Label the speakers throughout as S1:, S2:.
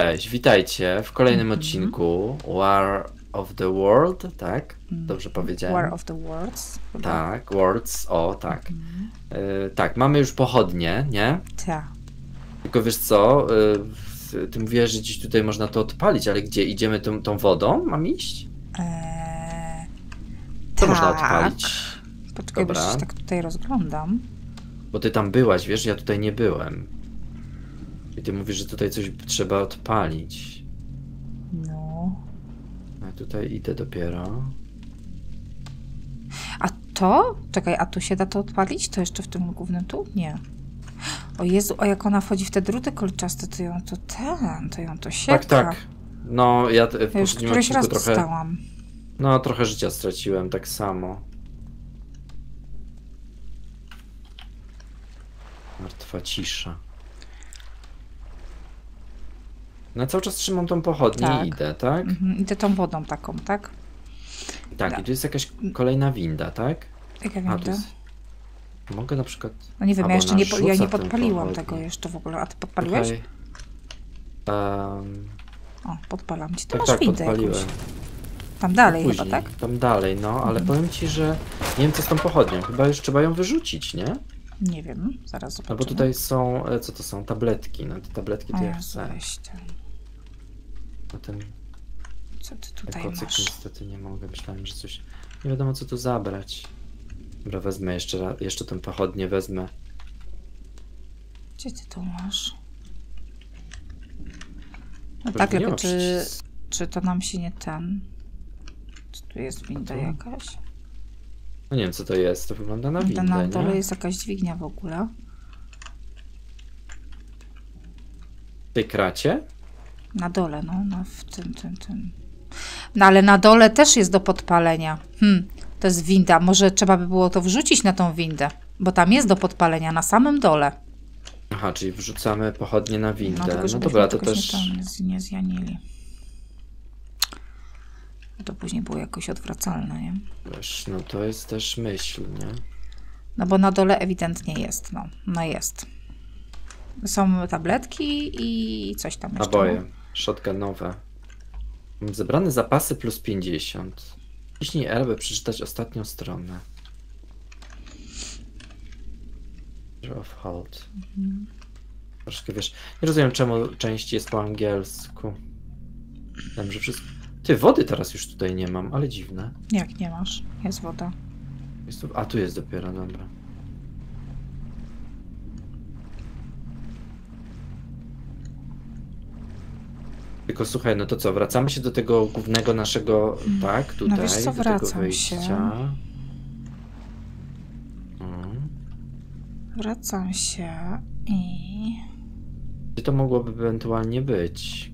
S1: cześć, witajcie w kolejnym odcinku War of the World, tak? Dobrze powiedziałem?
S2: War of the Worlds.
S1: Tak, Worlds, o tak. Tak, mamy już pochodnie, nie?
S2: Tak.
S1: Tylko wiesz co, ty mówiłaś, że gdzieś tutaj można to odpalić, ale gdzie? Idziemy tą wodą? Mam iść? To można odpalić.
S2: Poczekaj, bo
S1: Dobra.
S2: się tak tutaj rozglądam.
S1: Bo ty tam byłaś, wiesz, ja tutaj nie byłem. I ty mówisz, że tutaj coś trzeba odpalić.
S2: No.
S1: A tutaj idę dopiero.
S2: A to? Czekaj, a tu się da to odpalić? To jeszcze w tym głównym tu? Nie. O Jezu, a jak ona wchodzi w te druty kolczaste, to ją to sieka.
S1: Tak, tak. No, ja w
S2: Ja już
S1: poprzednim
S2: któryś raz
S1: odcinku trochę...
S2: dostałam.
S1: No, trochę życia straciłem, tak samo. Martwa cisza. No, cały czas trzymam tą pochodnię
S2: Tak.
S1: i idę, tak?
S2: Idę tą wodą taką, tak?
S1: Tak,
S2: Da.
S1: i tu jest jakaś kolejna winda, tak?
S2: Jaka
S1: A, tu
S2: winda?
S1: jest... Mogę na przykład...
S2: No nie wiem,
S1: albo
S2: ja jeszcze nie,
S1: narzuca
S2: ja nie
S1: tę
S2: podpaliłam
S1: pochodnię.
S2: tego jeszcze w ogóle. A ty podpaliłeś?
S1: Okej.
S2: O, podpalam ci. To
S1: Tak,
S2: masz
S1: tak,
S2: windę
S1: podpaliłem.
S2: jakąś. Tam dalej
S1: Później,
S2: chyba, tak?
S1: tam dalej, no, ale powiem ci, że nie wiem co z tą pochodnią. Chyba już trzeba ją wyrzucić, nie?
S2: Nie wiem, zaraz zobaczymy.
S1: No bo tutaj są, co to są? Tabletki. No te tabletki to
S2: O
S1: ja
S2: Jezu,
S1: chcę.
S2: weź ten.
S1: No ten
S2: Co ty tutaj
S1: kocyk
S2: masz?
S1: niestety nie mogę. Myślałem, że coś... Nie wiadomo co tu zabrać. Dobra, wezmę jeszcze tę pochodnię wezmę.
S2: Gdzie ty to masz? No
S1: Boże,
S2: tak,
S1: nie
S2: lepiej,
S1: ma przycisku.
S2: czy to nam się nie ten... Czy tu jest winda
S1: tu?
S2: jakaś?
S1: No nie wiem co to jest. To wygląda na
S2: Tam
S1: windę,
S2: na dole
S1: nie?
S2: jest jakaś dźwignia w ogóle.
S1: W tej kracie?
S2: Na dole, no w tym. No ale na dole też jest do podpalenia. To jest winda. Może trzeba by było to wrzucić na tą windę, bo tam jest do podpalenia, na samym dole.
S1: Aha, czyli wrzucamy pochodnie na windę.
S2: No, tylko
S1: No
S2: żebyśmy
S1: dobra, to
S2: jakoś
S1: też...
S2: nie zjanili. To później było jakoś odwracalne, nie?
S1: Wiesz, no to jest też myśl, nie?
S2: No bo na dole ewidentnie jest, no jest. Są tabletki i coś tam jeszcze.
S1: Naboje. Shotgunowe. Mam zebrane zapasy plus 50. Wciśnij R, by przeczytać ostatnią stronę. Of hold. Troszkę wiesz. Nie rozumiem czemu część jest po angielsku. Wiem, że wszystko... Ty, wody teraz już tutaj nie mam, ale dziwne.
S2: Jak nie masz? Jest woda.
S1: Jest tu... A, tu jest dopiero, dobra. Tylko słuchaj, no to co, wracamy się do tego głównego naszego, tak, tutaj,
S2: wiesz co,
S1: do tego
S2: wracam
S1: wyjścia.
S2: się.
S1: Mm.
S2: Wracam się i...
S1: Gdzie to mogłoby ewentualnie być?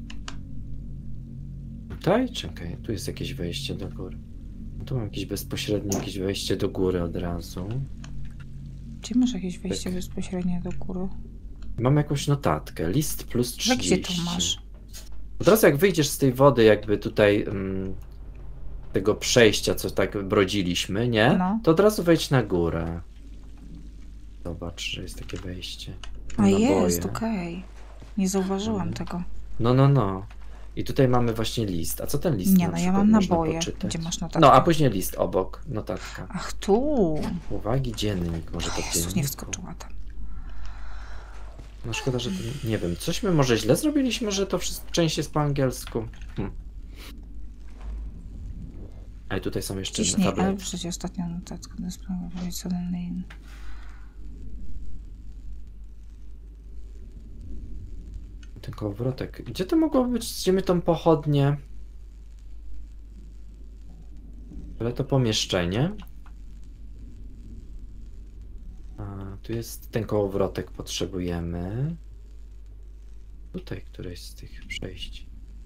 S1: Tutaj? Czekaj, tu jest jakieś wejście do góry. No tu mam jakieś bezpośrednie jakieś wejście do góry od razu.
S2: Gdzie masz jakieś wejście
S1: Tak.
S2: bezpośrednie do góry?
S1: Mam jakąś notatkę, list plus
S2: Że
S1: 30.
S2: gdzie to masz?
S1: Od razu jak wyjdziesz z tej wody jakby tutaj tego przejścia, co tak brodziliśmy, nie?
S2: No.
S1: To od razu wejdź na górę. Zobacz, że jest takie wejście.
S2: A
S1: Naboje.
S2: jest, okej. Nie zauważyłam tego.
S1: No. I tutaj mamy właśnie list. A co ten list
S2: Nie,
S1: na
S2: no ja
S1: przykład
S2: mam
S1: można
S2: naboje.
S1: poczytać?
S2: Gdzie masz notatkę?
S1: No, a później list obok, notatka.
S2: Ach, tu.
S1: Uwagi, dziennik, może to
S2: Jezus,
S1: dziennik.
S2: nie wskoczyła tam.
S1: No szkoda, że to, nie wiem, coś my może źle zrobiliśmy, że to wszystko część jest po angielsku. A i tutaj są jeszcze
S2: Ciśnij, ale
S1: tablety.
S2: przecież ostatnia notatka.
S1: Ten kołowrotek. Gdzie to mogło być? Gdzie my tą pochodnię? Ale to pomieszczenie. A, tu jest ten kołowrotek, potrzebujemy. Tutaj któreś z tych przejść.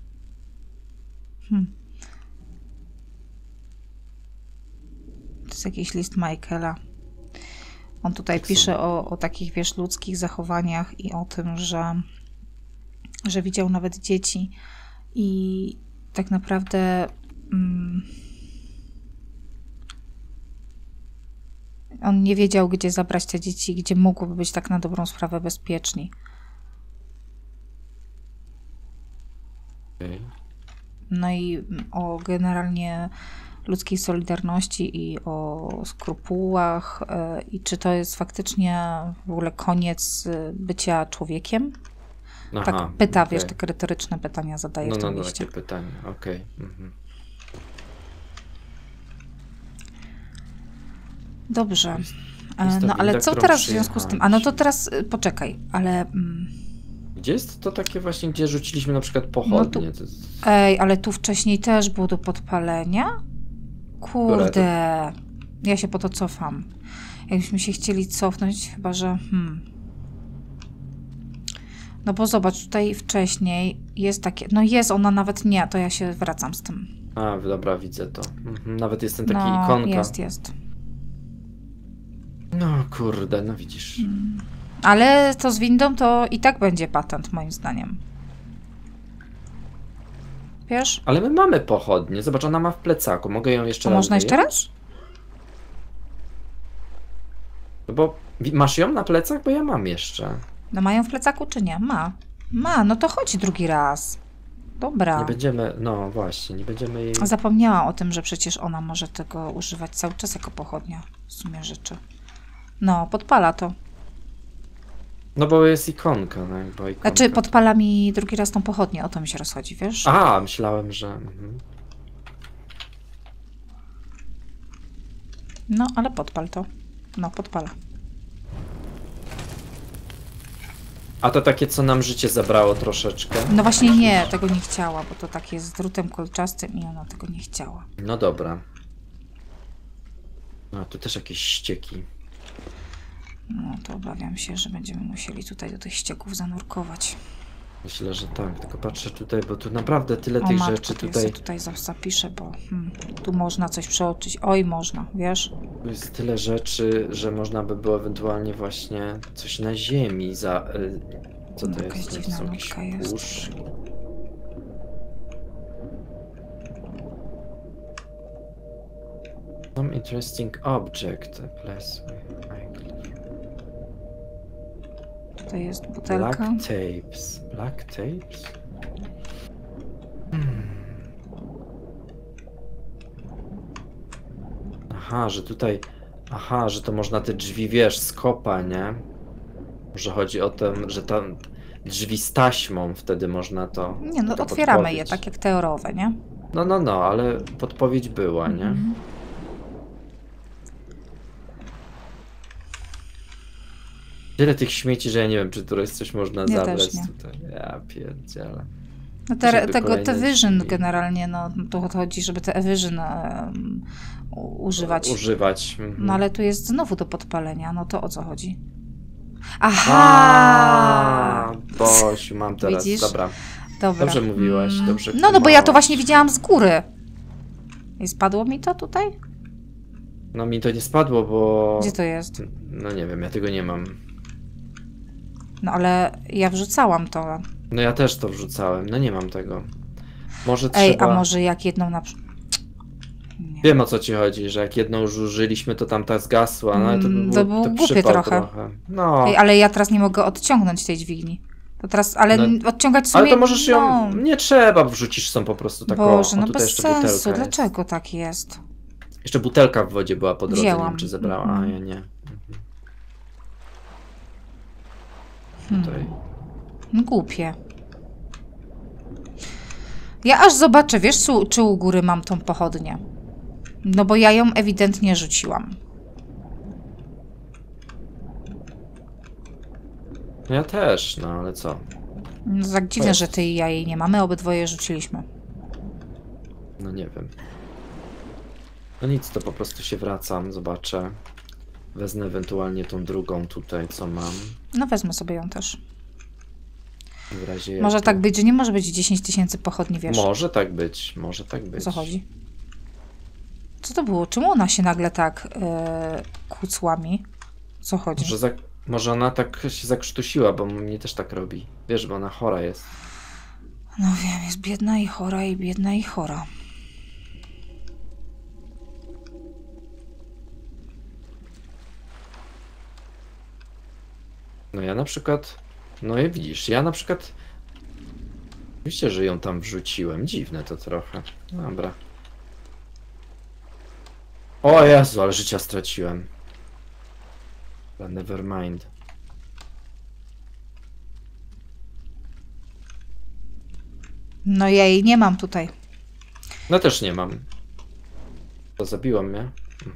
S2: To jest jakiś list Michaela. On tutaj
S1: Tak
S2: pisze o takich, wiesz, ludzkich zachowaniach i o tym, że widział nawet dzieci i tak naprawdę on nie wiedział, gdzie zabrać te dzieci, gdzie mogłoby być tak na dobrą sprawę bezpieczni.
S1: Okej.
S2: No i o generalnie ludzkiej solidarności i o skrupułach i czy to jest faktycznie w ogóle koniec bycia człowiekiem?
S1: Aha,
S2: Tak pyta,
S1: okej.
S2: wiesz, takie retoryczne pytania zadaje w
S1: No,
S2: tym
S1: no,
S2: liście.
S1: takie pytanie, okej. Mhm.
S2: Dobrze.
S1: jest ta
S2: No ale
S1: winda,
S2: co
S1: którą
S2: teraz w związku z tym? A no to
S1: przyjechaliśmy.
S2: teraz poczekaj, ale
S1: Gdzie jest to takie właśnie, gdzie rzuciliśmy na przykład pochodnie? To jest...
S2: ej, ale tu wcześniej też było do podpalenia? Kurde. Ja się po to cofam. Jakbyśmy się chcieli cofnąć, chyba że... No bo zobacz, tutaj wcześniej jest takie... No jest ona nawet nie, to ja się wracam z tym.
S1: A, dobra, widzę to. Mhm. Nawet jest ten taki
S2: No,
S1: ikonka.
S2: jest.
S1: No kurde, no widzisz.
S2: Ale to z windą to i tak będzie patent, moim zdaniem. Wiesz?
S1: Ale my mamy pochodnie. Zobacz, ona ma w plecaku. Mogę ją jeszcze
S2: A
S1: raz
S2: można jeszcze
S1: wyjąć?
S2: raz?
S1: No bo masz ją na plecach? Bo ja mam jeszcze.
S2: No mają w plecaku czy nie? Ma, no to chodź drugi raz. Dobra.
S1: Nie będziemy, no właśnie, nie będziemy jej...
S2: Zapomniałam o tym, że przecież ona może tego używać cały czas jako pochodnia. W sumie rzeczy. No, podpala to.
S1: No bo jest ikonka, no jakby ikonka.
S2: Znaczy, podpala mi drugi raz tą pochodnię. O to mi się rozchodzi, wiesz?
S1: A, myślałem, że... Mhm.
S2: No, ale podpal to. No, podpala.
S1: A to takie, co nam życie zabrało troszeczkę.
S2: No właśnie nie, tego nie chciała, bo to takie z drutem kolczastym i ona tego nie chciała.
S1: No dobra. No, tu też jakieś ścieki.
S2: No, to obawiam się, że będziemy musieli tutaj do tych ścieków zanurkować.
S1: Myślę, że tak. Tylko patrzę tutaj, bo tu naprawdę tyle
S2: O
S1: tych
S2: matko,
S1: rzeczy
S2: to ja
S1: tutaj...
S2: sobie tutaj zapiszę, bo tu można coś przeoczyć. Oj, można, wiesz?
S1: Tu jest tyle rzeczy, że można by było ewentualnie właśnie coś na ziemi za... Co to
S2: Jakaś
S1: jest? To
S2: dziwna
S1: są jakieś
S2: nutka jest.
S1: puszki. Some interesting object. A place with
S2: Tutaj jest
S1: black
S2: butelka.
S1: tapes. Black tapes? Aha, że tutaj... Aha, że to można te drzwi, wiesz, z kopa, nie? Może chodzi o to, że tam drzwi z taśmą, wtedy można to...
S2: Nie, no
S1: taka
S2: otwieramy je,
S1: podpowiedź.
S2: tak jak teorowe, nie?
S1: No, ale podpowiedź była, nie? Tyle tych śmieci, że ja nie wiem, czy któreś coś można
S2: Ja
S1: zabrać
S2: też nie.
S1: tutaj. Ja pierdzielę.
S2: No
S1: Żeby
S2: tego
S1: kolejne
S2: T-Vision
S1: drzwi.
S2: generalnie, no to chodzi, żeby te E-Vision używać.
S1: Używać. Mhm.
S2: No ale tu jest znowu do podpalenia, no to o co chodzi? Aha!
S1: A, Bosiu, mam teraz.
S2: Widzisz?
S1: Dobra.
S2: Dobra.
S1: Dobrze mówiłaś, dobrze
S2: No bo ja to
S1: kumałaś.
S2: właśnie widziałam z góry. I spadło mi to tutaj?
S1: No mi to nie spadło, bo...
S2: Gdzie to jest?
S1: No nie wiem, ja tego nie mam.
S2: No ale ja wrzucałam to.
S1: No ja też to wrzucałem, no nie mam tego. Może
S2: Ej,
S1: trzeba...
S2: a może jak jedną na... Nie.
S1: Wiem, o co ci chodzi, że jak jedną już użyliśmy, to tamta zgasła, no ale to by było,
S2: To był
S1: to
S2: głupie
S1: przypał
S2: trochę.
S1: No,
S2: Ej, ale ja teraz nie mogę odciągnąć tej dźwigni. To teraz, ale
S1: No,
S2: odciągać sobie...
S1: ale to możesz ją...
S2: No.
S1: Nie trzeba, wrzucisz są po prostu taką...
S2: Boże,
S1: o,
S2: no
S1: tutaj
S2: bez
S1: jeszcze
S2: sensu.
S1: butelka
S2: Dlaczego
S1: jest.
S2: tak jest?
S1: Jeszcze butelka w wodzie była po drodze, nie
S2: Wzięłam.
S1: wiem, czy zebrała, a ja nie. Tutaj.
S2: No, głupie. Ja aż zobaczę, wiesz, czy u góry mam tą pochodnię. No bo ja ją ewidentnie rzuciłam.
S1: Ja też, no ale co?
S2: No tak dziwne, że ty i ja jej nie mamy, obydwoje rzuciliśmy.
S1: No nie wiem. No nic, to po prostu się wracam, zobaczę. Wezmę ewentualnie tą drugą tutaj, co mam.
S2: No wezmę sobie ją też.
S1: W razie
S2: Może
S1: jak
S2: tak
S1: to-
S2: być, że nie może być 10 000 pochodni, wiesz?
S1: Może tak być, może tak
S2: O
S1: być.
S2: co chodzi? Co to było? Czemu ona się nagle tak kłócła mi? Co chodzi?
S1: Może ona tak się zakrztusiła, bo mnie też tak robi. Wiesz, bo ona chora jest.
S2: No wiem, jest biedna i chora, i biedna i chora.
S1: No ja na przykład... No i widzisz, ja na przykład... Oczywiście, że ją tam wrzuciłem. Dziwne to trochę. Dobra. O Jezu, ale życia straciłem. Never mind.
S2: No ja jej nie mam tutaj.
S1: No też nie mam. To zabiłam mnie.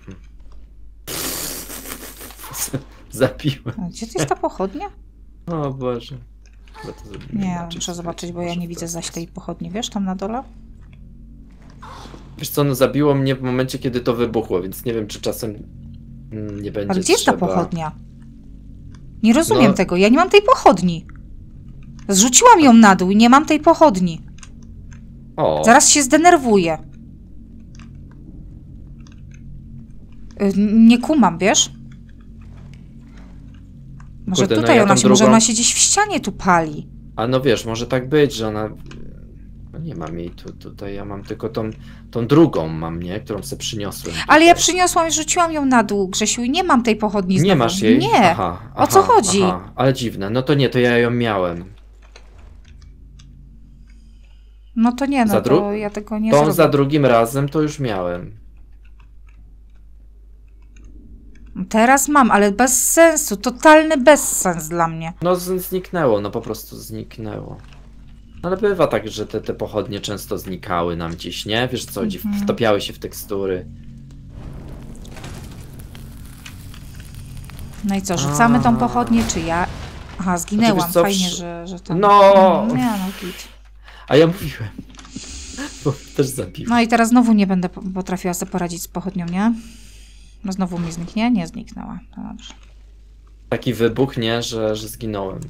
S1: Zabiłem.
S2: A gdzie to jest ta pochodnia?
S1: O Boże. Chyba to zrobimy
S2: Nie,
S1: inaczej.
S2: muszę zobaczyć, bo ja nie widzę zaś tej pochodni. Wiesz, tam na dole?
S1: Wiesz co, no zabiło mnie w momencie, kiedy to wybuchło, więc nie wiem, czy czasem nie będzie
S2: Ale gdzie jest ta
S1: trzeba...
S2: pochodnia? Nie rozumiem
S1: No.
S2: tego. Ja nie mam tej pochodni. Zrzuciłam ją na dół i nie mam tej pochodni.
S1: O,
S2: Zaraz się zdenerwuję. Nie kumam, wiesz? Może
S1: Kurde, no
S2: tutaj
S1: ja
S2: ona
S1: tą
S2: się, może
S1: drugą-
S2: ona się gdzieś w ścianie tu pali.
S1: a no wiesz, może tak być, że ona... No nie mam jej tutaj, ja mam tylko tą drugą mam, nie? Którą sobie przyniosłem.
S2: Ale ja
S1: tutaj.
S2: przyniosłam i rzuciłam ją na dół, Grzesiu, i nie mam tej pochodni
S1: Nie
S2: znowu.
S1: masz jej?
S2: Nie.
S1: Aha,
S2: O co chodzi?
S1: Aha, ale dziwne, no to nie, to ja ją miałem.
S2: No to nie, no
S1: Za
S2: to ja tego nie
S1: Tą
S2: zrobię.
S1: za drugim razem to już miałem.
S2: Teraz mam, ale bez sensu. Totalny bezsens dla mnie.
S1: No zniknęło, no po prostu zniknęło. Ale bywa tak, że te pochodnie często znikały nam gdzieś, nie? Wiesz co, chodzi, wtopiały się w tekstury.
S2: No i co, rzucamy tą pochodnię, czy ja? Aha, zginęłam.
S1: Znaczy, wiesz co,
S2: Fajnie, że tam...
S1: No!
S2: Nie, no git.
S1: A ja mówiłem. Bo też zabiłem.
S2: No i teraz znowu nie będę potrafiła sobie poradzić z pochodnią, nie? No znowu mi zniknie? Nie zniknęła. No dobrze.
S1: Taki wybuch, nie? Że zginąłem.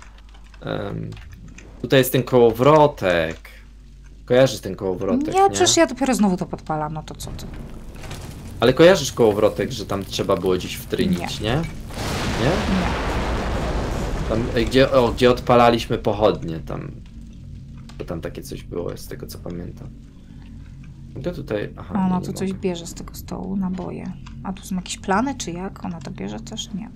S1: Tutaj jest ten kołowrotek. Kojarzysz ten kołowrotek,
S2: Nie,
S1: nie?
S2: przecież ja dopiero znowu to podpalam, no to co ty?
S1: Ale kojarzysz kołowrotek, że tam trzeba było gdzieś wtrynić, nie? Nie?
S2: Nie.
S1: Tam, gdzie odpalaliśmy pochodnie, tam... To tam takie coś było, z tego co pamiętam. To tutaj... Aha,
S2: Ona
S1: nie
S2: tu coś
S1: mogę.
S2: bierze z tego stołu, naboje. A tu są jakieś plany, czy jak? Ona to bierze też? Nie.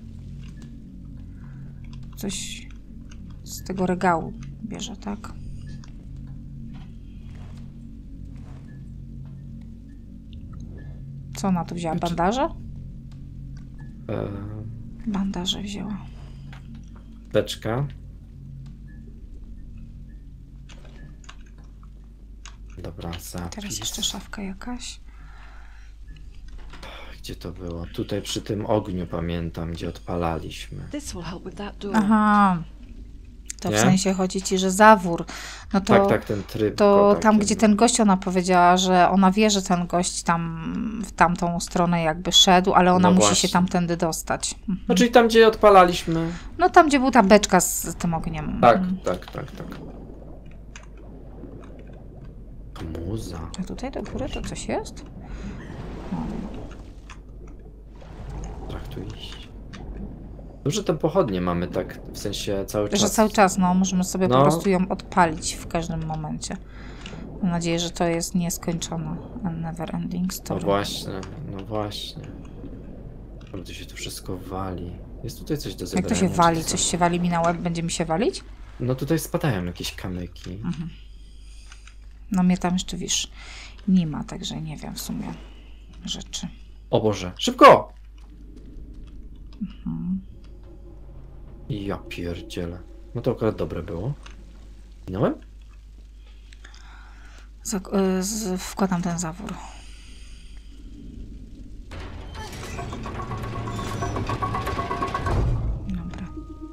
S2: Coś z tego regału bierze, tak? Co ona tu wzięła? Bandaże? Bandaże wzięła.
S1: Beczka. Dobra, zapis.
S2: Teraz jeszcze szafka jakaś.
S1: Gdzie to było? Tutaj przy tym ogniu pamiętam, gdzie odpalaliśmy.
S3: This will help with that door.
S2: Aha. To w
S1: Nie?
S2: sensie chodzi ci, że zawór. No to,
S1: Tak, ten tryb.
S2: to tam, gdzie ten gość, ona powiedziała, że ona wie, że ten gość tam w tamtą stronę jakby szedł, ale ona
S1: No
S2: musi
S1: właśnie.
S2: się tamtędy dostać. Mhm.
S1: No czyli tam, gdzie odpalaliśmy.
S2: No tam, gdzie był ta beczka z tym ogniem.
S1: Tak,
S2: Mhm.
S1: tak. Muza.
S2: A tutaj do góry to coś jest?
S1: Tak tu iść. Dobrze, te pochodnie mamy tak, w sensie cały czas.
S2: Że cały czas, no, możemy sobie
S1: No.
S2: po prostu ją odpalić w każdym momencie. Mam nadzieję, że to jest nieskończona never ending
S1: No
S2: story.
S1: właśnie. Ale to się tu wszystko wali. Jest tutaj coś do
S2: Jak
S1: zebrania.
S2: to się
S1: czy
S2: wali?
S1: co?
S2: Coś się wali mi na łeb? Będzie mi się walić?
S1: No tutaj spadają jakieś kamyki.
S2: No mnie tam jeszcze, wiesz, nie ma, także nie wiem w sumie rzeczy.
S1: O Boże, szybko! Ja pierdzielę. No to akurat dobre było. Minąłem?
S2: Wkładam ten zawór. Dobra.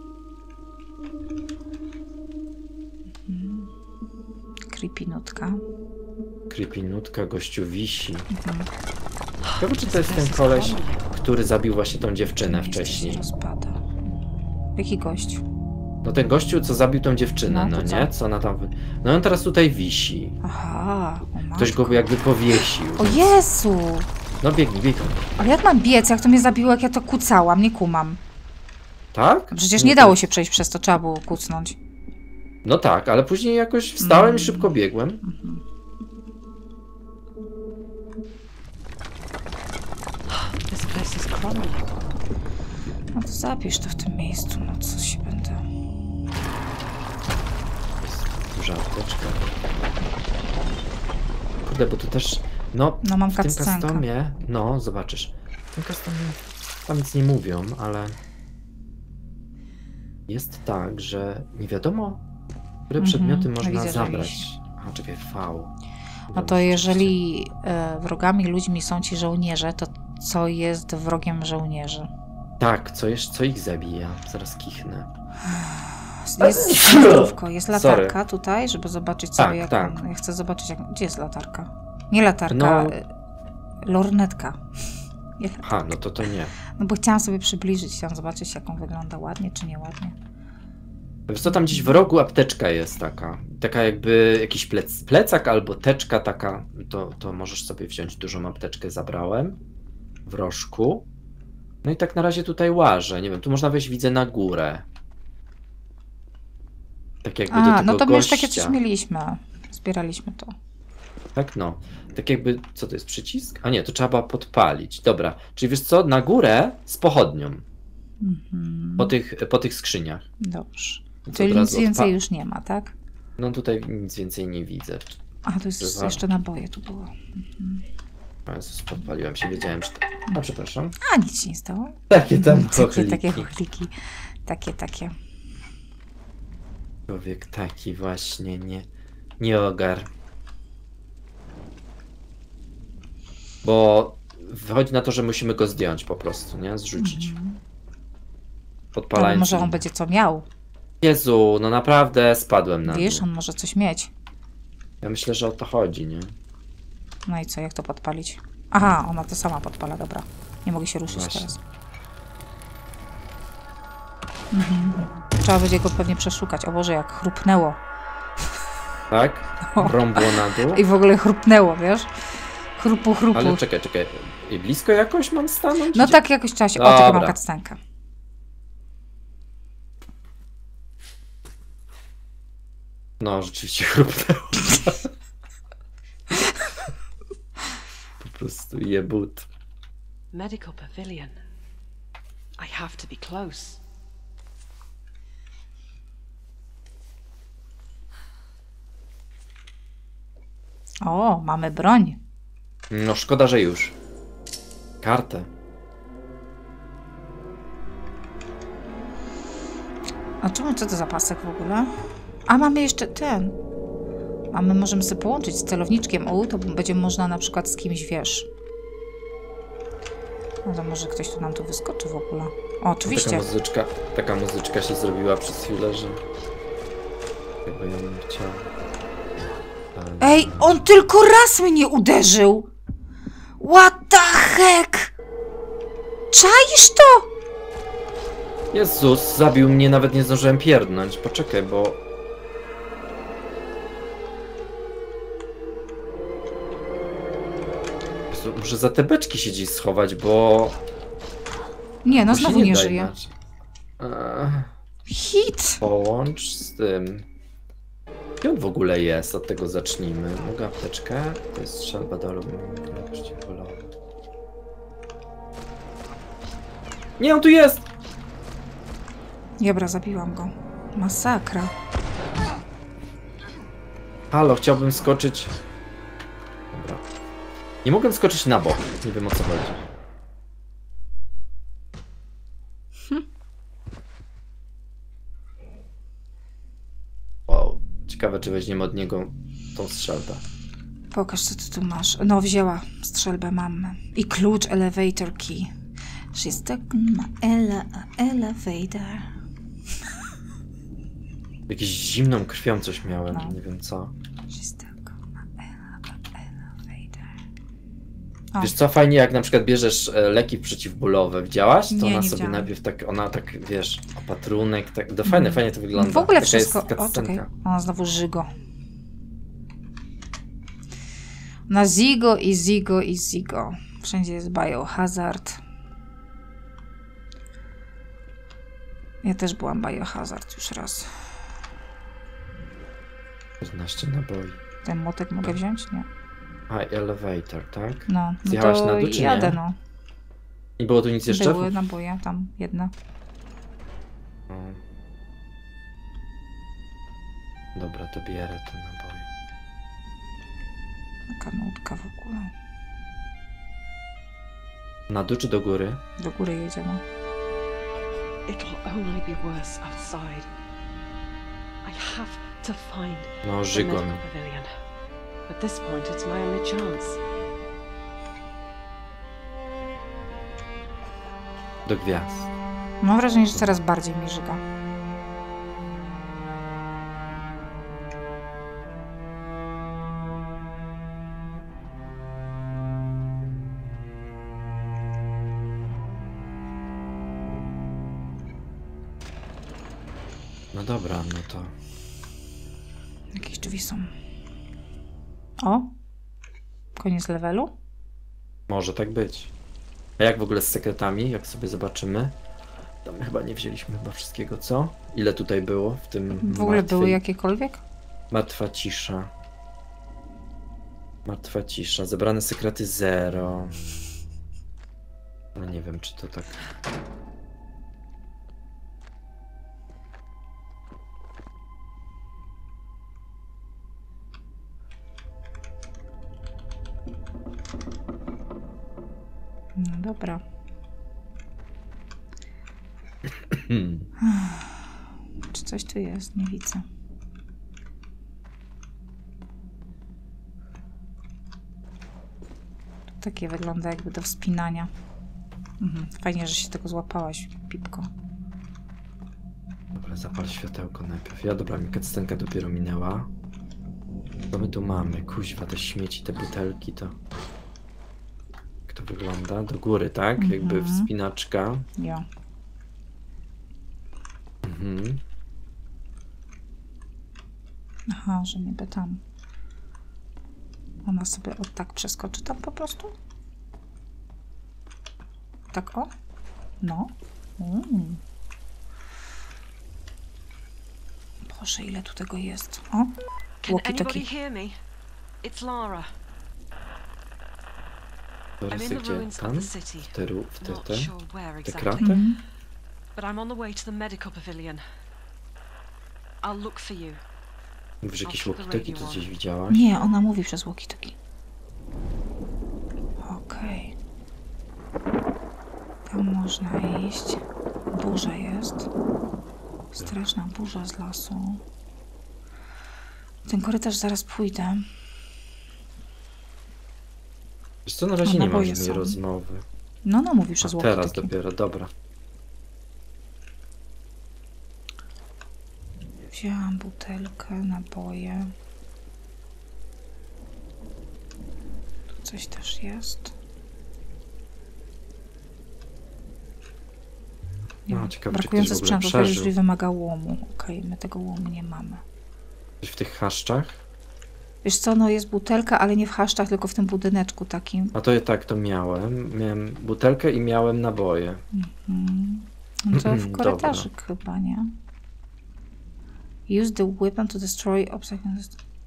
S2: Creepy nutka.
S1: Creepy nutka, gościu wisi. Ciekawe, czy to jest ten koleś, który zabił właśnie tą dziewczynę
S2: Miejsce
S1: wcześniej.
S2: się rozpada. Jaki gość?
S1: No ten gościu, co zabił tą dziewczynę,
S2: No,
S1: no
S2: to co?
S1: nie? Co ona tam... No on teraz tutaj wisi.
S2: Aha, o
S1: Ktoś go
S2: matko.
S1: jakby powiesił.
S2: O Jezu!
S1: No biegnij.
S2: Ale jak mam biec? Jak to mnie zabiło, jak ja to kucałam? Nie kumam.
S1: Tak?
S2: Przecież nie dało się przejść przez to, trzeba było kucnąć.
S1: No tak, ale później jakoś wstałem i szybko biegłem.
S3: This place is crumbling.
S2: No to zapisz to w tym miejscu, no co się będę...
S1: Duża apteczka. Kurde, bo tu też... No,
S2: No mam
S1: w tym
S2: cutscenkę.
S1: customie... No, zobaczysz. W tym customie tam nic nie mówią, ale... Jest tak, że nie wiadomo, które przedmioty można
S2: widzę, że
S1: zabrać.
S2: wisi.
S1: A, czekaj, V.
S2: No to jeżeli wrogami ludźmi są ci żołnierze, to co jest wrogiem żołnierzy?
S1: Tak, co ich zabija? Zaraz kichnę.
S2: Jest światłówko, jest
S1: Sorry.
S2: latarka tutaj, żeby zobaczyć sobie, jak
S1: tak.
S2: on... Ja chcę zobaczyć, jak... Gdzie jest latarka? Nie latarka,
S1: No.
S2: lornetka. Nie latarka.
S1: Aha, no to nie.
S2: No bo chciałam sobie przybliżyć, chciałam zobaczyć, jak on wygląda, ładnie czy nieładnie.
S1: Wiesz co, tam gdzieś w rogu apteczka jest taka. Taka jakby jakiś plecak albo teczka taka. To możesz sobie wziąć dużą apteczkę, zabrałem. W rożku. No i tak na razie tutaj łażę. Nie wiem, tu można wejść, widzę, na górę. Tak jakby do tego
S2: no to my już
S1: gościa.
S2: takie coś mieliśmy. Zbieraliśmy to.
S1: Tak, no. Tak jakby, co to jest, przycisk? A nie, to trzeba podpalić. Dobra, czyli wiesz co, na górę z pochodnią.
S2: Mhm.
S1: Po tych skrzyniach.
S2: Dobrze.
S1: Więc
S2: Czyli
S1: od
S2: nic
S1: razu
S2: więcej już nie ma, tak?
S1: No tutaj nic więcej nie widzę.
S2: A, to jest
S1: Dwa.
S2: jeszcze naboje tu było.
S1: O Jezus, podpaliłem się, wiedziałem, że... A, przepraszam.
S2: A, nic się nie stało.
S1: Takie tam
S2: Takie chochliki. Takie.
S1: Człowiek taki właśnie, nie ogar. Bo wychodzi na to, że musimy go zdjąć po prostu, nie? Zrzucić.
S2: Ale
S1: Podpalając.
S2: może on będzie co miał.
S1: Jezu, no naprawdę spadłem na
S2: Wiesz,
S1: dół.
S2: on może coś mieć.
S1: Ja myślę, że o to chodzi, nie?
S2: No i co, jak to podpalić? Aha, ona to sama podpala, dobra. Nie mogę się ruszyć
S1: Właśnie.
S2: teraz. Trzeba będzie go pewnie przeszukać. O Boże, jak chrupnęło.
S1: Tak?
S2: No.
S1: Rąbło na dół.
S2: I w ogóle chrupnęło, wiesz? Chrupu.
S1: Ale czekaj. I blisko jakoś mam stanąć?
S2: No
S1: Gdzie-
S2: tak jakoś trzeba się... O, tylko mam
S1: Dobra.
S2: cutscenkę.
S1: No, rzeczywiście chrupnęło. Po prostu jebut.
S3: Medical pavilion. I have to be close.
S2: O, mamy broń.
S1: No szkoda, że już. Kartę.
S2: A czemu, co to za pasek w ogóle? A mamy jeszcze ten. A my możemy sobie połączyć z celowniczkiem. O, to będzie można na przykład z kimś, wiesz. No to może ktoś tu nam tu wyskoczy w ogóle. O, oczywiście.
S1: Taka muzyczka się zrobiła przez chwilę, że... Chyba ja bym chciał...
S2: Ej, on tylko raz mnie uderzył! What the heck? Czaisz to?
S1: Jezus, zabił mnie, nawet nie zdążyłem pierdnąć. Poczekaj, bo... Jezu, muszę za te beczki się gdzieś schować, bo...
S2: Nie, no
S1: bo się
S2: znowu nie
S1: da
S2: żyje.
S1: inaczej.
S2: Hit!
S1: Połącz z tym... Gdzie on w ogóle jest? Od tego zacznijmy. Mogę apteczkę? To jest strzelba do aluminium przeciwbólowa. Nie, on tu jest!
S2: Dobra, zabiłam go. Masakra.
S1: Halo, chciałbym skoczyć... Dobra. Nie mogę skoczyć na bok. Nie wiem, o co chodzi. Wow. Ciekawe, czy weźmiemy od niego tą strzelbę.
S2: Pokaż, co ty tu masz. No, wzięła. Strzelbę mamy. I klucz elevator key. She's taking my elevator.
S1: Jakieś zimną krwią coś miałem,
S2: No.
S1: nie wiem co.
S2: She's taking my elevator. O.
S1: Wiesz co, fajnie jak na przykład bierzesz leki przeciwbólowe, widziałaś? To
S2: Nie,
S1: ona
S2: nie
S1: sobie
S2: widziałam.
S1: najpierw tak, ona tak, wiesz, opatrunek, tak, fajnie to wygląda.
S2: W ogóle
S1: Taka
S2: wszystko...
S1: jest
S2: O,
S1: cutscenka.
S2: czekaj. O, znowu Żygo. Na Zigo i Zigo i Zigo. Wszędzie jest biohazard. Ja też byłam biohazard już raz.
S1: 14 naboi.
S2: Ten młotek mogę wziąć? Nie.
S1: A, elevator, tak?
S2: No, no
S1: Zjechałaś
S2: to
S1: na dół, czy
S2: jadę,
S1: nie?
S2: no.
S1: Nie było tu nic jeszcze?
S2: Były naboje, tam jedna.
S1: O. Dobra, to bierę te naboje.
S2: Taka nutka w ogóle.
S1: Na dół czy do góry?
S2: Do góry jedziemy.
S3: It'll only be worse outside. I have to find
S1: No,
S3: the
S1: żygon.
S3: medical pavilion. At this point, it's my only chance.
S1: Do gwiazd.
S2: Mam wrażenie, że coraz bardziej mi żyga.
S1: No dobra, no to...
S2: Jakieś drzwi są. O! Koniec levelu?
S1: Może tak być. A jak w ogóle z sekretami, jak sobie zobaczymy? Tam chyba nie wzięliśmy chyba wszystkiego, co? Ile tutaj było w tym
S2: W ogóle były jakiekolwiek?
S1: Martwa cisza. Martwa cisza. Zebrane sekrety 0. No nie wiem, czy to tak...
S2: No dobra. Czy coś tu jest? Nie widzę. To takie wygląda jakby do wspinania. Fajnie, że się tego złapałaś, Pipko.
S1: Dobra, zapal światełko najpierw. Dobra, mi cutscenka dopiero minęła. Co my tu mamy? Kuźwa, te śmieci, te butelki, to... Jak to wygląda? Do góry, tak? Jakby wspinaczka.
S2: Ja.
S1: Mhm.
S2: Aha, że niby tam. Ona sobie tak przeskoczy tam po prostu? Tak o? No. Boże, ile tu tego jest. O,
S3: Can anybody
S2: walkie-talkie.
S3: hear me? It's Lara.
S1: Teraz
S3: I'm in the
S1: gdzie?
S3: ruins of
S1: Tam?
S3: the city. Not
S1: Te
S3: sure where
S1: te
S3: exactly.
S1: kraty?
S3: But I'm on the way to the medical pavilion. I'll look for you.
S1: Mówisz jakieś walkie-talkie, to gdzieś widziałaś?
S2: Nie, ona mówi przez walkie-talkie. Okej. Tam można iść. Burza jest. Straszna burza z lasu. Ten korytarz zaraz pójdę.
S1: Wiesz co, na razie nie ma
S2: naboje
S1: żadnej
S2: są.
S1: rozmowy.
S2: No, mówi przez
S1: A teraz
S2: walkie-talkie.
S1: dopiero, dobra.
S2: Wzięłam butelkę, naboje. Tu coś też jest. Nie
S1: No,
S2: wiem.
S1: ciekawe, czy
S2: Brakujący
S1: ktoś w ogóle
S2: sprzęt,
S1: przeżył.
S2: drzwi wymaga łomu. Okej, my tego łomu nie mamy.
S1: Coś w tych chaszczach?
S2: Wiesz co, no jest butelka, ale nie w chaszczach, tylko w tym budyneczku takim.
S1: A to tak, to miałem. Miałem butelkę i miałem naboje.
S2: No to w korytarzyk chyba, nie? Use the weapon to destroy obstacles.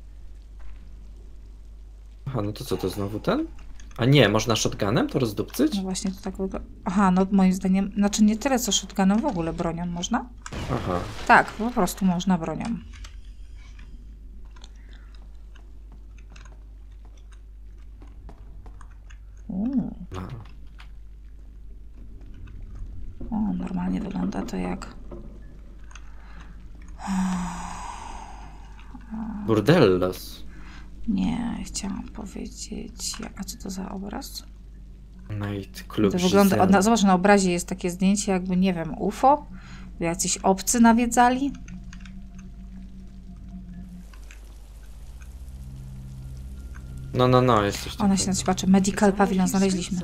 S1: Aha, no to co, to znowu ten? A nie, można shotgunem to rozdupcyć?
S2: No właśnie to tak wygląda. Aha, no moim zdaniem, znaczy nie tyle co shotgunem, w ogóle bronią można?
S1: Aha.
S2: Tak, po prostu można bronią.
S1: No.
S2: O, normalnie wygląda to jak...
S1: Burdellos.
S2: Nie, chciałam powiedzieć... A co to za obraz?
S1: Night Club
S2: To wygląda...
S1: Giselle.
S2: Zobacz, na obrazie jest takie zdjęcie jakby, nie wiem, UFO? Jacyś obcy nawiedzali?
S1: No, jest coś
S2: Ona się na ciebie patrzy. Medical Pavilion znaleźliśmy.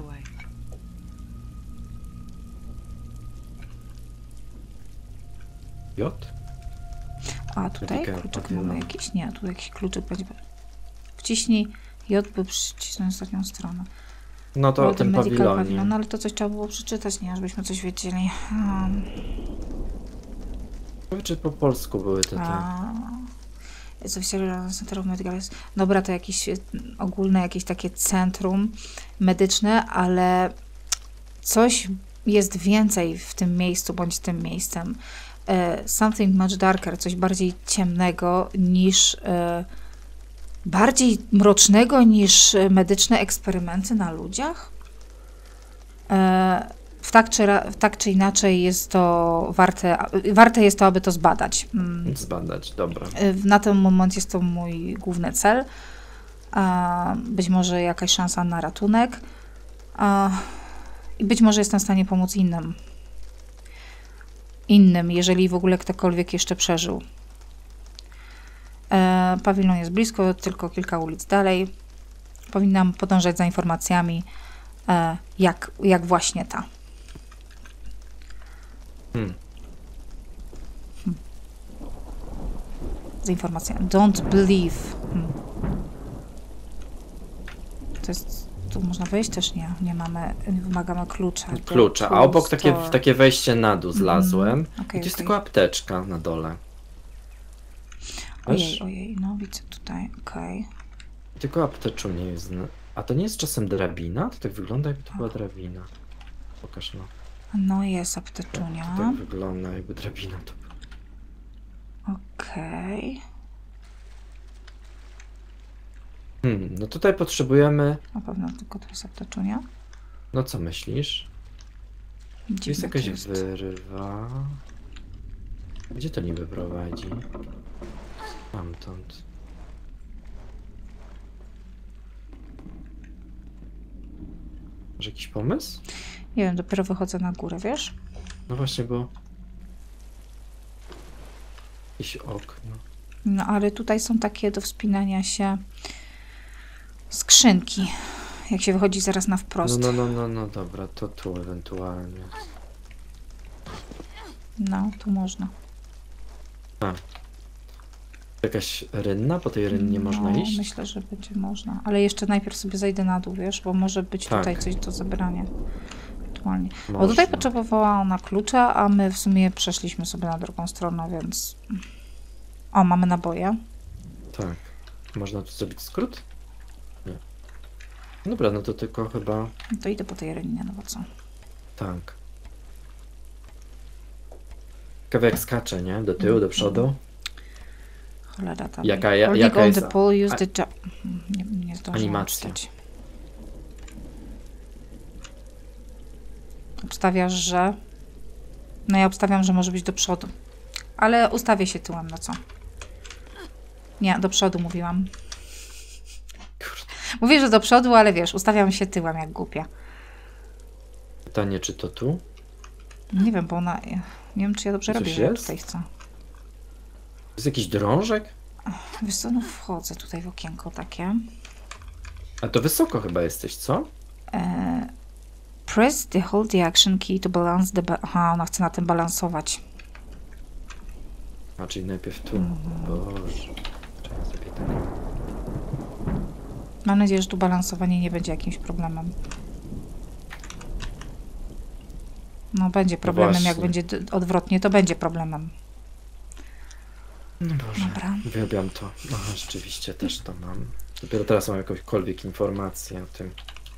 S1: J?
S2: A tutaj
S1: Medical
S2: kluczyk
S1: Pavilion.
S2: mamy jakiś? Nie, tu jakiś kluczyk będzie. Wciśnij J, by przycisnąć ostatnią stronę.
S1: No to o tym
S2: Medical
S1: pawilonie.
S2: Pavilion, ale to coś trzeba było przeczytać, nie? Żebyśmy coś wiedzieli.
S1: Czy po polsku były te?
S2: Jest oficjalne Center of Medical. Dobra, to jakieś ogólne, jakieś takie centrum medyczne, ale coś jest więcej w tym miejscu, bądź tym miejscem. something much darker, coś bardziej ciemnego niż bardziej mrocznego niż medyczne eksperymenty na ludziach. Tak czy inaczej jest to warte jest to, aby to zbadać.
S1: Zbadać, dobra.
S2: Na ten moment jest to mój główny cel. Być może jakaś szansa na ratunek. I być może jestem w stanie pomóc innym, jeżeli w ogóle ktokolwiek jeszcze przeżył. Pawilon jest blisko, tylko kilka ulic dalej. Powinnam podążać za informacjami, jak właśnie ta. Z informacjami. Don't believe. To jest... Tu można wejść? Też nie. Nie mamy... Wymagamy klucza.
S1: Klucza. A obok takie wejście na dół zlazłem.
S2: Okay,
S1: I to jest tylko apteczka na dole.
S2: Ojej, no widzę tutaj. Okej.
S1: Tylko apteczu nie jest. A to nie jest czasem drabina? To tak wygląda, jakby to była drabina. Pokaż no.
S2: No jest apteczunia.
S1: To tak wygląda, jakby drabina to była.
S2: Okej.
S1: No tutaj potrzebujemy...
S2: Na pewno tylko to jest apteczunia.
S1: No co myślisz? Tu jest jakaś wyrywa. Gdzie to niby prowadzi? Stamtąd. Masz jakiś pomysł?
S2: Nie wiem, dopiero wychodzę na górę, wiesz?
S1: No właśnie, bo... Jakieś okno.
S2: No ale tutaj są takie do wspinania się skrzynki. Jak się wychodzi zaraz na wprost.
S1: No, dobra, to tu ewentualnie.
S2: No, tu można.
S1: Jakaś rynna? Po tej rynnie można iść?
S2: Myślę, że będzie można. Ale jeszcze najpierw sobie zejdę na dół, wiesz, bo może być tutaj coś do zebrania. Aktualnie. Bo tutaj potrzebowała ona klucza, a my w sumie przeszliśmy sobie na drugą stronę, więc... O, mamy naboje.
S1: Tak. Można tu zrobić skrót? Nie. Dobra, no to tylko chyba...
S2: No to idę po tej rynnie, no bo co?
S1: Tak. Ciekawe jak skacze, nie? Do tyłu, do przodu.
S2: Cholera tam.
S1: Jaka
S2: on
S1: jest
S2: the pole, use the jump. Nie zdążyłam
S1: animacja?
S2: czytać. Obstawiasz, że... No ja obstawiam, że może być do przodu. Ale ustawię się tyłem, no co? Nie, do przodu mówiłam.
S1: Kurde.
S2: Mówię, że do przodu, ale wiesz, ustawiam się tyłem jak głupia.
S1: Pytanie, czy to tu?
S2: Nie wiem, bo ona... Nie wiem, czy ja dobrze
S1: Coś
S2: robię, że ja
S1: jest?
S2: tutaj chcę.
S1: Jest jakiś drążek?
S2: Wiesz co, no wchodzę tutaj w okienko takie.
S1: A to wysoko chyba jesteś, co?
S2: Press the hold the action key to balance the... Aha, ona chce na tym balansować.
S1: A, czyli najpierw tu. Boże. Trzeba sobie tak...
S2: Mam nadzieję, że tu balansowanie nie będzie jakimś problemem. No będzie problemem,
S1: Właśnie.
S2: jak będzie odwrotnie, to będzie problemem.
S1: No Boże,
S2: Dobra.
S1: uwielbiam to. No rzeczywiście też to mam. Dopiero teraz mam jakąkolwiek informację o tym.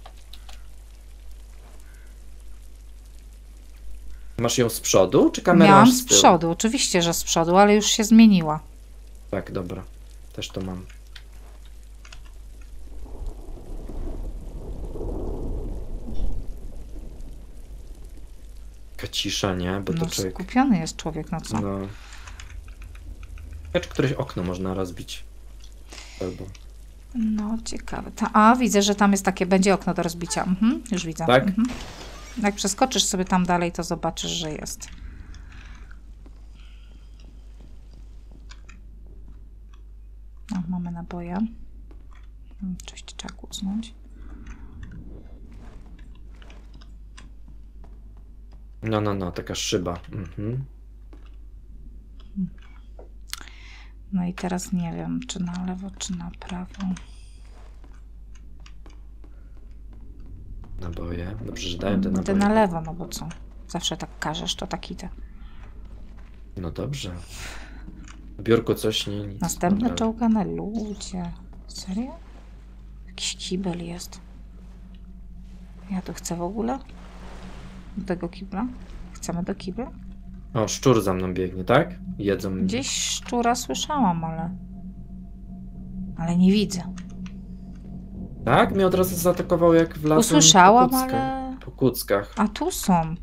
S1: Masz ją z przodu, czy kamerę
S2: Miałam
S1: masz
S2: z
S1: z tyłu?
S2: przodu, oczywiście, że z przodu, ale już się zmieniła.
S1: Tak, dobra. Też to mam. Taka cisza, nie? Bo
S2: No
S1: to człowiek...
S2: skupiony jest człowiek, no co?
S1: No. Czy któreś okno można rozbić? Albo...
S2: No, ciekawe. A, widzę, że tam jest takie, będzie okno do rozbicia. Już widzę.
S1: Tak?
S2: Jak przeskoczysz sobie tam dalej, to zobaczysz, że jest. No, mamy naboje. Oczywiście trzeba kucnąć.
S1: No, taka szyba.
S2: No i teraz nie wiem, czy na lewo, czy na prawo.
S1: Naboje. Dobrze, że dają te naboje.
S2: Idę na lewo, no bo co? Zawsze tak każesz, to tak idę.
S1: No dobrze. W biurku coś nie... Nic.
S2: Następne
S1: Dobra.
S2: czołgane ludzie. Serio? Jakiś kibel jest. Ja to chcę w ogóle? Do tego kibla? Chcemy do kibla?
S1: O, szczur za mną biegnie, tak? Jedzą mnie.
S2: Gdzieś szczura słyszałam, ale nie widzę.
S1: Tak? Mnie od razu zaatakował jak wlazłem
S2: Usłyszałam,
S1: po kuckach.
S2: ale...
S1: Po kuckach.
S2: A tu są.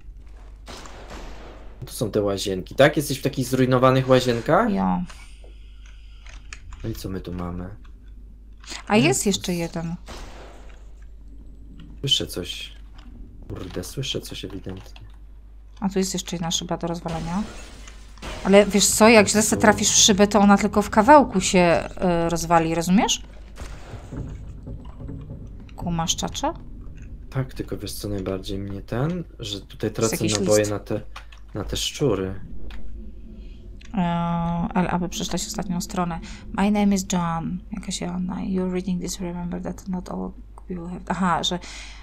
S1: Tu są te łazienki, tak? Jesteś w takich zrujnowanych łazienkach?
S2: Ja.
S1: No i co my tu mamy?
S2: A jest jeszcze jeden.
S1: Słyszę coś. Kurde, słyszę coś ewidentnie.
S2: A tu jest jeszcze jedna szyba do rozwalenia. Ale wiesz co, jak źle se trafisz w szybę, to ona tylko w kawałku się rozwali, rozumiesz? Kumasz, czacza?
S1: Tak, tylko wiesz co najbardziej mnie że tutaj tracę
S2: jakiś
S1: naboje
S2: list.
S1: na te szczury.
S2: Ale aby przeczytać ostatnią stronę. My name is John. Jakaś Joanna. You're reading this, remember that not all people have... Aha, że...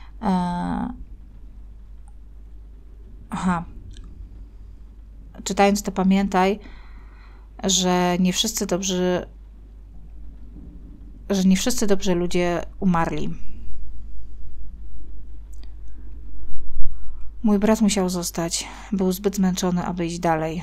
S2: Aha. Czytając to pamiętaj, że nie wszyscy dobrzy ludzie umarli. Mój brat musiał zostać. Był zbyt zmęczony, aby iść dalej.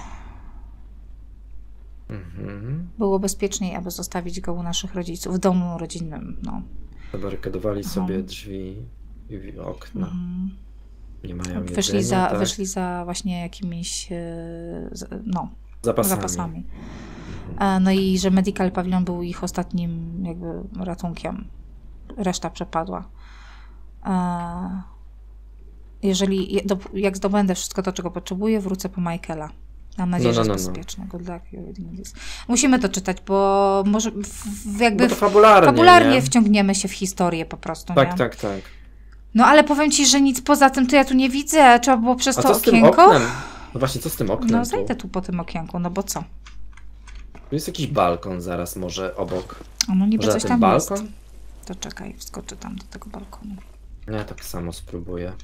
S2: Było bezpieczniej, aby zostawić go u naszych rodziców, w domu rodzinnym, no.
S1: Zabarykadowali sobie drzwi i okna. Nie mają
S2: Wyszli
S1: jedzenia, tak?
S2: wyszli za właśnie jakimiś, no,
S1: Zapasami.
S2: zapasami. No i że Medical Pavilion był ich ostatnim jakby ratunkiem. Reszta przepadła. Jak zdobędę wszystko to, czego potrzebuję, wrócę po Michaela. Mam nadzieję, że jest bezpieczne. Good luck, you're reading this. Musimy to czytać, bo może jakby
S1: to fabularnie
S2: wciągniemy się w historię po prostu.
S1: Tak,
S2: nie?
S1: tak.
S2: No ale powiem ci, że nic poza tym to ja tu nie widzę. Trzeba było przez
S1: A
S2: to
S1: co z tym
S2: okienko.
S1: oknem? No właśnie, co z tym oknem?
S2: No zejdę tu po tym okienku, no bo co?
S1: Tu jest jakiś balkon zaraz może obok.
S2: No niby
S1: Może
S2: coś
S1: na
S2: tam
S1: ten balkon?
S2: jest. To czekaj, wskoczę tam do tego balkonu.
S1: Ja tak samo spróbuję.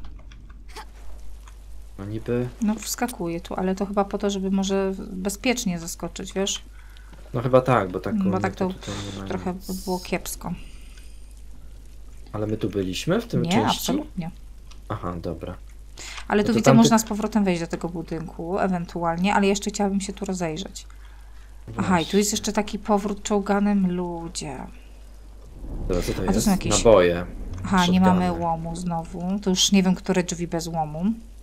S1: No niby...
S2: No wskakuję tu, ale to chyba po to, żeby może bezpiecznie zaskoczyć, wiesz?
S1: No chyba tak, bo tak,
S2: Bo tak to
S1: tutaj nie ma
S2: trochę
S1: nic.
S2: by było kiepsko.
S1: Ale my tu byliśmy w tym
S2: Nie,
S1: części?
S2: absolutnie.
S1: Aha, dobra.
S2: Ale
S1: No
S2: tu
S1: to
S2: widzę,
S1: tamty-
S2: można z powrotem wejść do tego budynku, ewentualnie, ale jeszcze chciałabym się tu rozejrzeć. Aha, i tu jest jeszcze taki powrót czołganym ludzie.
S1: Dobra, co to
S2: A to
S1: jest?
S2: są jakieś-
S1: Naboje.
S2: Aha, nie mamy
S1: Shotguny.
S2: łomu znowu. To już nie wiem, które drzwi bez łomu.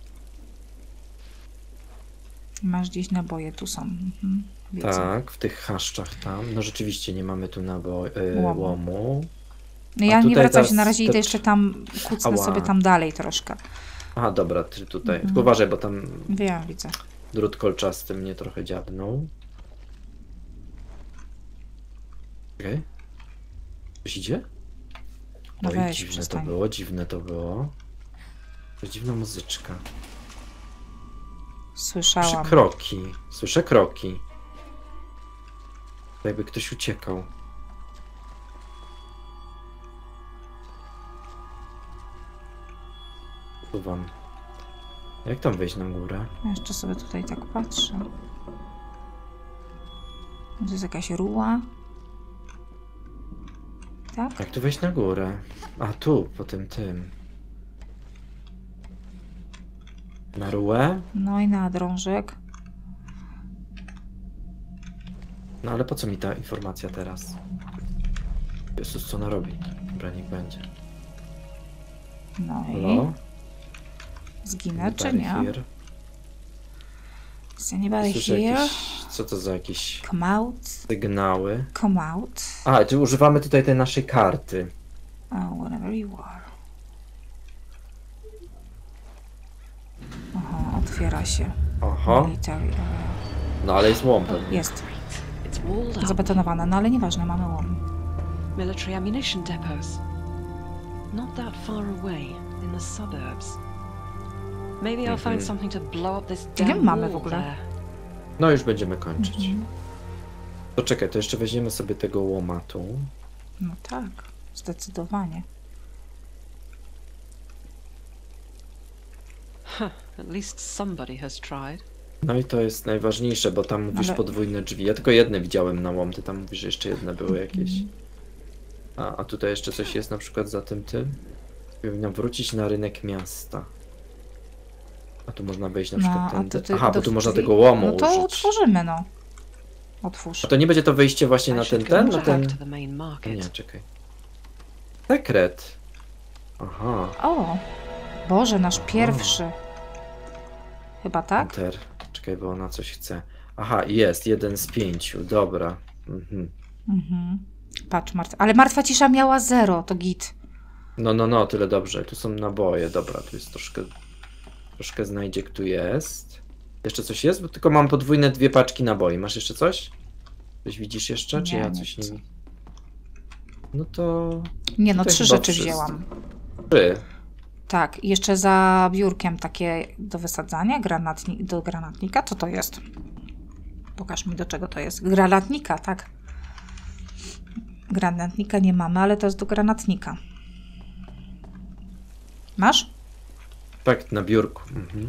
S2: Masz gdzieś naboje, tu są. Widzę.
S1: Tak, w tych chaszczach tam. No rzeczywiście nie mamy tu
S2: Łomu.
S1: łomu.
S2: No
S1: A
S2: ja nie
S1: tutaj
S2: wracam
S1: teraz
S2: się na razie, idę
S1: te-
S2: jeszcze tam, kucnę
S1: Ała.
S2: sobie tam dalej troszkę.
S1: Aha, dobra, ty tutaj. Tylko uważaj, bo tam
S2: Wiem, widzę.
S1: drut kolczasty mnie trochę dziabnął. Okej. Coś idzie?
S2: No
S1: Oj,
S2: weź,
S1: dziwne
S2: przestań.
S1: to było, dziwne to było. To dziwna muzyczka. Słyszę
S2: Słyszałam.
S1: kroki. Słyszę kroki. To jakby ktoś uciekał. Wam. Jak tam wejść na górę?
S2: Ja jeszcze sobie tutaj tak patrzę. To jest jakaś ruła. Tak?
S1: Jak tu wejść na górę? A tu, po tym. Na rułę?
S2: No i na drążek.
S1: No ale po co mi ta informacja teraz? Jezus, co ona robi? Dobra, niech będzie.
S2: No i
S1: Halo?
S2: zginę, czy
S1: Anybody
S2: nie?
S1: here?
S2: Is anybody
S1: Słyszę
S2: here?
S1: jakieś... Co to za jakieś
S2: Come out.
S1: sygnały?
S2: Come out.
S1: A, czy używamy tutaj tej naszej karty.
S2: Oh, whatever you are. Aha, otwiera się.
S1: Oho.
S2: Military area.
S1: No ale jest łom pewnie.
S2: Jest.
S3: It's walled up.
S2: Zabetonowana, no ale nieważne, mamy łom.
S3: Military ammunition depots. Not that far away, in the suburbs. Maybe I'll find something to blow up this
S2: Ile
S3: damn
S2: mamy
S3: wall
S2: w ogóle?
S3: there.
S1: No już będziemy kończyć. To czekaj, to jeszcze weźmiemy sobie tego łomatu.
S2: No tak, zdecydowanie.
S3: At least somebody has tried.
S1: No i to jest najważniejsze, bo tam mówisz
S2: Ale-
S1: podwójne drzwi. Ja tylko jedne widziałem na łom, ty tam mówisz, że jeszcze jedne były jakieś. A tutaj jeszcze coś jest na przykład za tym. Powinnam wrócić na rynek miasta. A tu można wejść na
S2: No,
S1: przykład
S2: a
S1: tędy.
S2: to ty
S1: Aha, bo
S2: do
S1: tu można
S2: drzwi?
S1: tego łomu
S2: No to
S1: użyć.
S2: otworzymy, no. Otwórz.
S1: A to nie będzie to wyjście właśnie
S3: I
S1: na
S3: should
S1: ten,
S3: go
S1: na ten...
S3: back to the main market.
S1: Nie, czekaj. Sekret. Aha.
S2: O! Boże, nasz pierwszy. Chyba tak?
S1: Enter. Czekaj, bo ona coś chce. Aha, jest, 1 z 5. Dobra. Mhm.
S2: Mhm. Patrz, ale martwa cisza miała 0, to git.
S1: No, tyle dobrze. Tu są naboje. Dobra, tu jest troszkę znajdzie, tu jest. Jeszcze coś jest? Bo tylko mam podwójne 2 paczki naboi. Masz jeszcze coś? Coś widzisz jeszcze? Czy
S2: Nie,
S1: ja
S2: nie
S1: coś
S2: widzę.
S1: nie... No to...
S2: Nie no,
S1: Tutaj
S2: 3
S1: chyba
S2: rzeczy
S1: wszystko.
S2: wzięłam.
S1: 3.
S2: Tak, i jeszcze za biurkiem takie do wysadzania, do granatnika. Co to jest? Pokaż mi, do czego to jest. Granatnika, tak. Granatnika nie mamy, ale to jest do granatnika. Masz?
S1: Tak, na biurku. Mhm.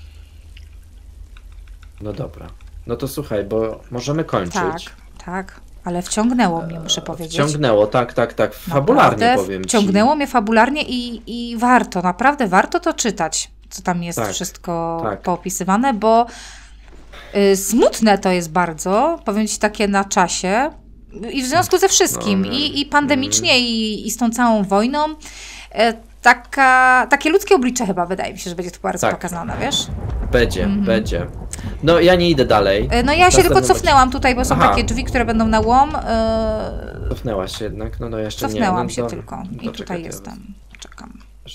S1: No dobra. No to słuchaj, bo możemy kończyć.
S2: Tak. Ale wciągnęło mnie, muszę powiedzieć.
S1: Wciągnęło, tak. Fabularnie
S2: Naprawdę
S1: powiem ci.
S2: wciągnęło mnie fabularnie i warto, naprawdę warto to czytać, co tam jest
S1: Tak,
S2: wszystko
S1: tak.
S2: poopisywane, bo smutne to jest bardzo, powiem ci, takie na czasie i w związku ze wszystkim,
S1: No,
S2: i pandemicznie, i z tą całą wojną, takie ludzkie oblicze chyba, wydaje mi się, że będzie to bardzo
S1: Tak.
S2: pokazane, wiesz?
S1: Będzie. No ja nie idę dalej.
S2: No ja się tylko
S1: Następnym
S2: cofnęłam tutaj, bo są
S1: Aha.
S2: takie drzwi, które będą na łom.
S1: Cofnęłaś się jednak, no jeszcze nie.
S2: Cofnęłam
S1: No
S2: się
S1: to-
S2: tylko
S1: to
S2: i
S1: czekaj,
S2: tutaj
S1: ja
S2: jestem. Czekam.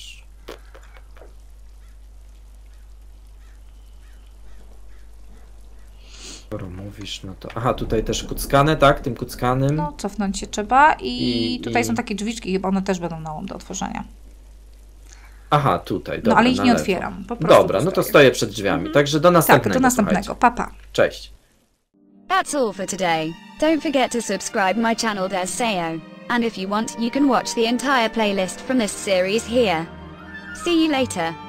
S1: Skoro mówisz, no to... Aha, tutaj też kuckane, tak? Tym kuckanym.
S2: No, cofnąć się trzeba i tutaj
S1: i-
S2: są takie drzwiczki, chyba one też będą na łom do otworzenia.
S1: Aha, tutaj, dobra,
S2: No, ale ich
S1: na
S2: nie
S1: lewo.
S2: otwieram, po prostu
S1: Dobra, no to stoję przed drzwiami, także do następnego.
S2: Tak, do następnego.
S1: słuchajcie.
S2: Pa.
S1: Cześć.
S4: That's all for today. Don't forget to subscribe my channel There's Sayo. And if you want, you can watch the entire playlist from this series here. See you later.